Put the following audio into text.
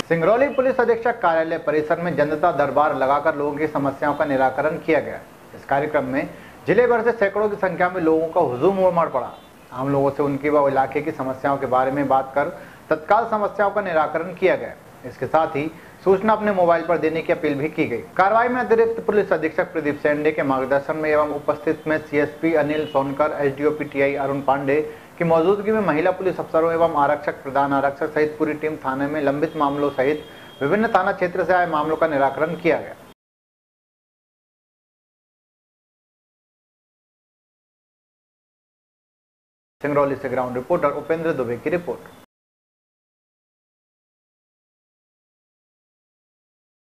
Singrauli police अधीक्षक कार्यालय परिसर में जनता दरबार लगाकर लोगों की समस्याओं का निराकरण किया गया। इस कार्यक्रम में जिले भर से सैकड़ों की संख्या में लोगों का हुजूम उमड़ पड़ा। आम लोगों से उनकी व इलाके की समस्याओं के बारे में बात कर तत्काल समस्याओं का निराकरण किया गया। इसके साथ ही सूचना अपने मोबाइल पर देने की अपील भी की गई। कार्रवाई में अतिरिक्त पुलिस अधीक्षक प्रदीप सेंडे के मार्गदर्शन में एवं उपस्थित में CSP Anil Sonkar, SDOP TI Arun Pande की मौजूदगी में महिला पुलिस अफसरों एवं आरक्षक, प्रधान आरक्षक सहित पूरी टीम थाने में लंबित मामलों सहित विभिन्न थाना क्षेत्र से आए मामलों का निराकरण किया गया। सिंगरौली से ग्राउंड रिपोर्टर उपेंद्र दुबे की रिपोर्ट।